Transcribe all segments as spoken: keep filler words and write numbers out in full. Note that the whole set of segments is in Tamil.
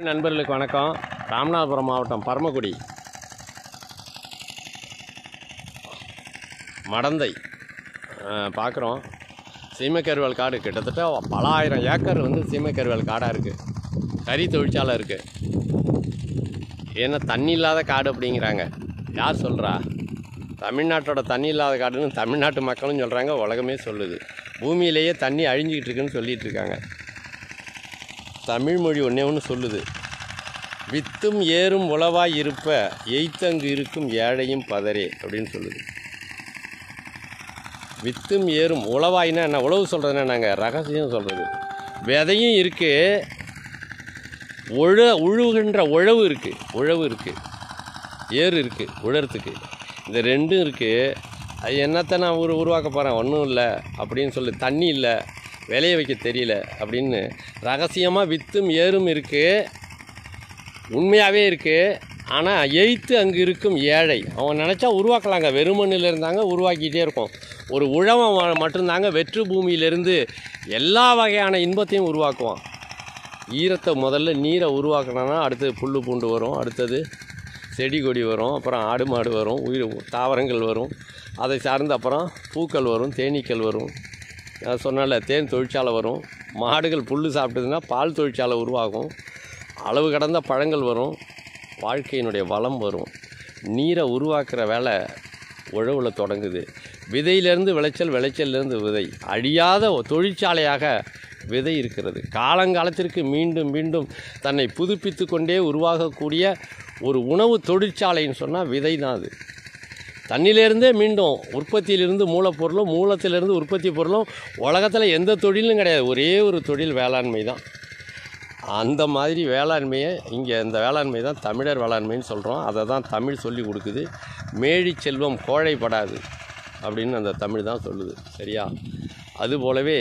நண்பர்களுக்கு வணக்கம். ராமநாதபுரம் மாவட்டம் பரமக்குடி மடந்தை பார்க்குறோம். சீமைக்கருவேல் காடு கிட்டத்தட்ட பல ஆயிரம் ஏக்கர் வந்து சீமைக்கருவேல் காடாக இருக்குது. கறி தொழிற்சாலை இருக்குது. ஏன்னா தண்ணி இல்லாத காடு அப்படிங்கிறாங்க. யார் சொல்கிறா? தமிழ்நாட்டோட தண்ணி இல்லாத காடுன்னு தமிழ்நாட்டு மக்களும் சொல்கிறாங்க, உலகமே சொல்லுது. பூமியிலேயே தண்ணி அழிஞ்சிக்கிட்டு இருக்குன்னு சொல்லிகிட்டு இருக்காங்க. தமிழ்மொழி ஒன்றே ஒன்று சொல்லுது, வித்தும் ஏறும் உளவாய் இருப்ப எய்த்தங்கு இருக்கும் ஏழையும் பதரே அப்படின்னு சொல்லுது. வித்தும் ஏறும் உளவாயின்னா என்ன? உழவு சொல்கிறதுன்னா நாங்கள் ரகசியம் சொல்கிறது. விதையும் இருக்குது, உழ உழுகின்ற உழவு இருக்குது, உழவு இருக்குது, ஏறு இருக்குது, உழறதுக்கு. இந்த ரெண்டும் இருக்குது. அது என்னத்தை நான் உரு உருவாக்க போகிறேன்? ஒன்றும் இல்லை அப்படின்னு சொல்லி, தண்ணி இல்லை, விளைய வைக்க தெரியல அப்படின்னு ரகசியமாக வித்தும் ஏறும் இருக்குது. உண்மையாகவே இருக்குது. ஆனால் எய்த்து அங்கே இருக்கும் ஏழை. அவன் நினச்சா உருவாக்கலாங்க. வெறுமண்ணில் இருந்தாங்க, உருவாக்கிட்டே இருக்கும். ஒரு உழவன் மட்டும்தாங்க வெற்று பூமியிலிருந்து எல்லா வகையான இன்பத்தையும் உருவாக்குவான். ஈரத்தை முதல்ல நீரை உருவாக்கினா அடுத்தது புல் பூண்டு வரும், அடுத்தது செடி கொடி வரும், அப்புறம் ஆடு மாடு வரும், உயிர் தாவரங்கள் வரும், அதை சார்ந்து அப்புறம் பூக்கள் வரும், தேனீக்கள் வரும். சொன்னால தேன் தொழிற்சாலை வரும். மாடுகள் புல் சாப்பிட்டதுன்னா பால் தொழிற்சாலை உருவாகும். அளவு கடந்த பழங்கள் வரும். வாழ்க்கையினுடைய வளம் வரும். நீரை உருவாக்குற வேலை உழவில் தொடங்குது. விதையிலேருந்து விளைச்சல், விளைச்சல்லேருந்து விதை. அழியாத தொழிற்சாலையாக விதை இருக்கிறது. காலங்காலத்திற்கு மீண்டும் மீண்டும் தன்னை புதுப்பித்து கொண்டே உருவாகக்கூடிய ஒரு உணவு தொழிற்சாலைன்னு சொன்னால் விதை தான். அது தண்ணியிலேருந்தே மீண்டும் உற்பத்தியிலிருந்து மூலப்பொருளும், மூலத்திலிருந்து உற்பத்தி பொருளும். உலகத்தில் எந்த தொழிலும் கிடையாது, ஒரே ஒரு தொழில் வேளாண்மை தான். அந்த மாதிரி வேளாண்மையை இங்கே இந்த வேளாண்மை தான் தமிழர் வேளாண்மைன்னு சொல்கிறோம். அதை தான் தமிழ் சொல்லி கொடுக்குது. மேழி செல்வம் கோழைப்படாது அப்படின்னு அந்த தமிழ் தான் சொல்லுது. சரியா? அதுபோலவே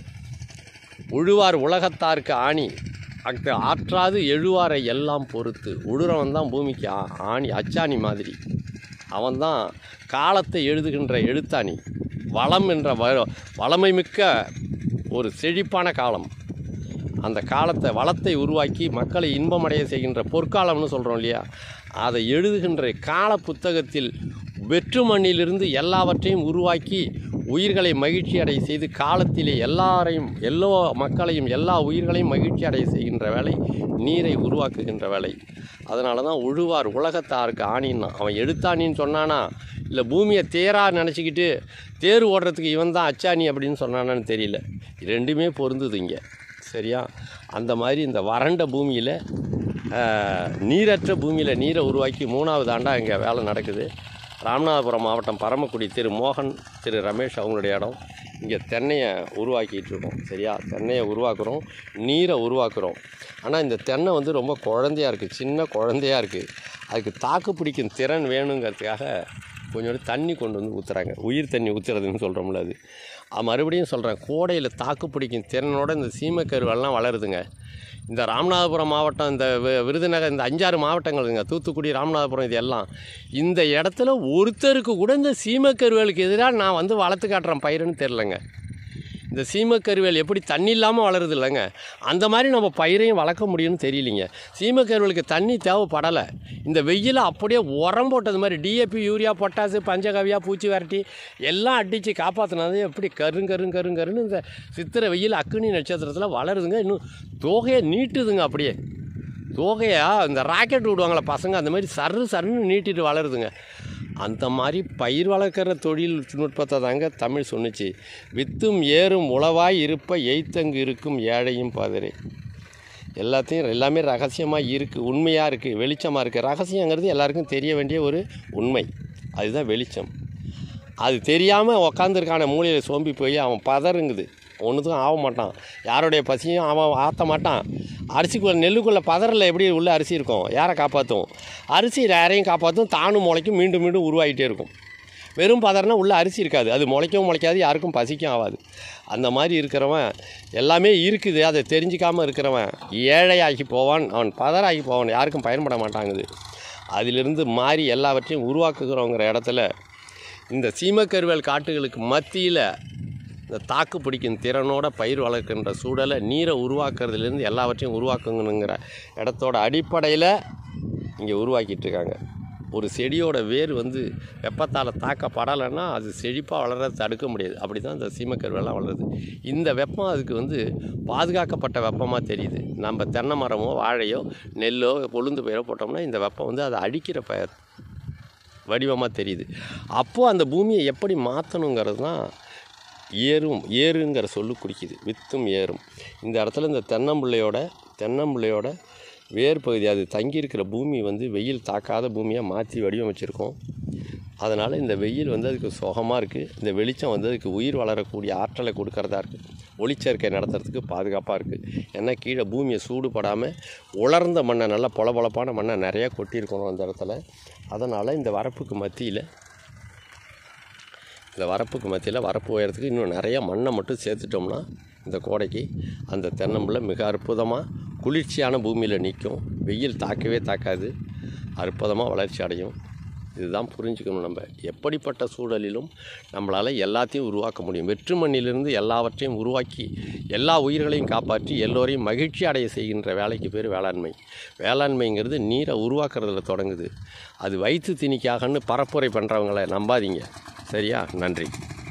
உழுவார் உலகத்தாருக்கு ஆணி அக்கு ஆற்றாது எழுவாரை எல்லாம் பொறுத்து. உழுறவன் தான் பூமிக்கு ஆணி, அச்சாணி மாதிரி. அவன்தான் காலத்தை எழுதுகின்ற எழுத்தாணி. வளம் என்ற வ வளமை மிக்க ஒரு செழிப்பான காலம். அந்த காலத்தை, வளத்தை உருவாக்கி மக்களை இன்பமடைய செய்கின்ற பொற்காலம்னு சொல்கிறோம் இல்லையா? அதை எழுதுகின்ற கால புத்தகத்தில் வெற்று மண்ணிலிருந்து எல்லாவற்றையும் உருவாக்கி உயிர்களை மகிழ்ச்சி அடைய செய்து காலத்திலே எல்லாரையும், எல்லா மக்களையும், எல்லா உயிர்களையும் மகிழ்ச்சி அடைய செய்கின்ற வேலை நீரை உருவாக்குகின்ற வேலை. அதனால தான் உழுவார் உலகத்தாருக்கு ஆணின்னா. அவன் எழுத்தாணின்னு சொன்னானா, இல்லை பூமியை தேராக நினச்சிக்கிட்டு தேர் ஓடுறதுக்கு இவன் தான் அச்சாணி அப்படின்னு சொன்னானான்னு தெரியல. ரெண்டுமே பொருந்துது இங்கே. சரியா? அந்த மாதிரி இந்த வறண்ட பூமியில், நீரற்ற பூமியில் நீரை உருவாக்கி மூணாவது ஆண்டாக இங்கே வேலை நடக்குது. ராமநாதபுரம் மாவட்டம் பரமக்குடி திரு மோகன், திரு ரமேஷ் அவங்களுடைய இடம். இங்கே தென்னையை உருவாக்கிட்டு இருக்கோம். சரியா? தென்னையை உருவாக்குறோம், நீரை உருவாக்குறோம். ஆனால் இந்த தென்னை வந்து ரொம்ப குழந்தையாக இருக்குது, சின்ன குழந்தையாக இருக்குது. அதுக்கு தாக்கு பிடிக்கும் திறன் வேணுங்கிறதுக்காக கொஞ்சோண்டு தண்ணி கொண்டு வந்து ஊற்றுறாங்க. உயிர் தண்ணி ஊற்றுறதுன்னு சொல்கிறோம்ல, அது மறுபடியும் சொல்கிறேன். கோடையில் தாக்கு பிடிக்கும் திறனோட இந்த சீமைக்கருவெல்லாம் வளருதுங்க. இந்த ராமநாதபுரம் மாவட்டம், இந்த விருதுநகர், இந்த அஞ்சாறு மாவட்டங்கள்ங்க, தூத்துக்குடி, ராமநாதபுரம், இது எல்லாம் இந்த இடத்துல ஒருத்தருக்கு கூட இந்த சீமைக்கருவேலுக்கு எதிராக நான் வந்து வளர்த்து காட்டுறேன் பயிருன்னு தெரிலங்க. இந்த சீமைக்கருவேல் எப்படி தண்ணி இல்லாமல் வளருது இல்லைங்க, அந்த மாதிரி நம்ம பயிரையும் வளர்க்க முடியும்னு தெரியலிங்க. சீமைக்கருவேலுக்கு தண்ணி தேவைப்படலை. இந்த வெயில் அப்படியே உரம் போட்டது மாதிரி டிஏபி, யூரியா, பொட்டாசு, பஞ்சகவியா, பூச்சி விரட்டி எல்லாம் அடித்து காப்பாற்றினது எப்படி கருங் கருங் கருங் கருன்னு இந்த சித்திரை வெயில் அக்னி நட்சத்திரத்தில் வளருதுங்க. இன்னும் தோகையை நீட்டுதுங்க. அப்படியே தோகையா இந்த ராக்கெட் விடுவாங்களே பசங்க, அந்த மாதிரி சரு சருன்னு நீட்டிட்டு வளருதுங்க. அந்த மாதிரி பயிர் வளர்க்குற தொழில்நுட்பத்தை தாங்க தமிழ் சொன்னிச்சு. வித்தும் ஏறும் உளவாய் இருப்ப எய்த்தங்கு இருக்கும் ஏழையும் பதரே. எல்லாத்தையும் எல்லாமே ரகசியமாக இருக்குது, உண்மையாக இருக்குது, வெளிச்சமாக இருக்குது. ரகசியங்கிறது எல்லாருக்கும் தெரிய வேண்டிய ஒரு உண்மை. அதுதான் வெளிச்சம். அது தெரியாமல் உக்காந்துருக்கான மூலையில் சோம்பி போய் அவன் பதறுங்குது. ஒன்றுத்துக்கும் ஆக மாட்டான். யாருடைய பசியும் அவன் ஆற்ற மாட்டான். அரிசிக்குள்ளே, நெல்லுக்குள்ளே பதறில் எப்படி உள்ள அரிசி இருக்கும்? யாரை காப்பாற்றும்? அரிசி யாரையும் காப்பாற்றும், தானும் முளைக்கும், மீண்டும் மீண்டும் உருவாகிட்டே இருக்கும். வெறும் பதறினா உள்ளே அரிசி இருக்காது, அது முளைக்கவும் முளைக்காது, யாருக்கும் பசிக்கும் ஆகாது. அந்த மாதிரி இருக்கிறவன் எல்லாமே இருக்குது, அதை தெரிஞ்சிக்காமல் இருக்கிறவன் ஏழையாகி போவான், அவன் பதறாகி போவான், யாருக்கும் பயன்பட மாட்டாங்குது. அதிலிருந்து மாறி எல்லாவற்றையும் உருவாக்குகிறோங்கிற இடத்துல இந்த சீமைக்கருவேல் காட்டுகளுக்கு மத்தியில் இந்த தாக்கு பிடிக்கும் திறனோட பயிர் வளர்க்கின்ற சூழலை நீரை உருவாக்குறதுலேருந்து எல்லாவற்றையும் உருவாக்குங்கங்கிற இடத்தோட அடிப்படையில் இங்கே உருவாக்கிட்டு இருக்காங்க. ஒரு செடியோட வேர் வந்து வெப்பத்தால் தாக்கப்படலைன்னா அது செழிப்பாக வளர்கிறத தடுக்க முடியாது. அப்படி தான் இந்த சீமக்கருவெல்லாம் வளருது. இந்த வெப்பம் அதுக்கு வந்து பாதுகாக்கப்பட்ட வெப்பமாக தெரியுது. நம்ம தென்னை மரமோ வாழையோ நெல்லோ உளுந்து பயிரோ போட்டோம்னா இந்த வெப்பம் வந்து அதை அழிக்கிற ப வடிவமாக தெரியுது. அப்போது அந்த பூமியை எப்படி மாற்றணுங்கிறது தான் ஏறும் ஏறுங்கிற சொல்லு குறிக்குது. வித்தும் ஏறும். இந்த இடத்துல இந்த தென்னம்பிள்ளையோட தென்னம்பிள்ளையோட வேர் பகுதி அது தங்கியிருக்கிற பூமி வந்து வெயில் தாக்காத பூமியாக மாற்றி வடிவமைச்சிருக்கோம். அதனால் இந்த வெயில் வந்து அதுக்கு சுகமாக இருக்குது. இந்த வெளிச்சம் வந்து அதுக்கு உயிர் வளரக்கூடிய ஆற்றலை கொடுக்கறதா இருக்குது. ஒளிச்சேர்க்கை நடத்துறதுக்கு பாதுகாப்பாக இருக்குது. ஏன்னா கீழே பூமியை சூடுபடாமல் உலர்ந்த மண்ணை நல்லா பொலபொலப்பான மண்ணை நிறையா கொட்டியிருக்கணும் அந்த இடத்துல. அதனால் இந்த வரப்புக்கு மத்தியில் இந்த வரப்புக்கு மத்தியில் வரப்பு உயரத்துக்கு இன்னும் நிறையா மண்ணை மட்டும் சேர்த்துட்டோம்னா இந்த கோடைக்கு அந்த தென்னம்பிள்ளை மிக அற்புதமாக குளிர்ச்சியான பூமியில் நிற்கும். வெயில் தாக்கவே தாக்காது. அற்புதமாக வளர்ச்சி அடையும். இதுதான் புரிஞ்சுக்கணும். நம்ம எப்படிப்பட்ட சூழலிலும் நம்மளால் எல்லாத்தையும் உருவாக்க முடியும். வெற்று மண்ணிலிருந்து எல்லாவற்றையும் உருவாக்கி எல்லா உயிர்களையும் காப்பாற்றி எல்லோரையும் மகிழ்ச்சி அடைய செய்கின்ற வேலைக்கு பேர் வேளாண்மை. வேளாண்மைங்கிறது நீரை உருவாக்குறதுல தொடங்குது. அது வயிற்று திணிக்காகன்னு பரப்புரை பண்ணுறவங்கள நம்பாதீங்க. சரியா? நன்றி.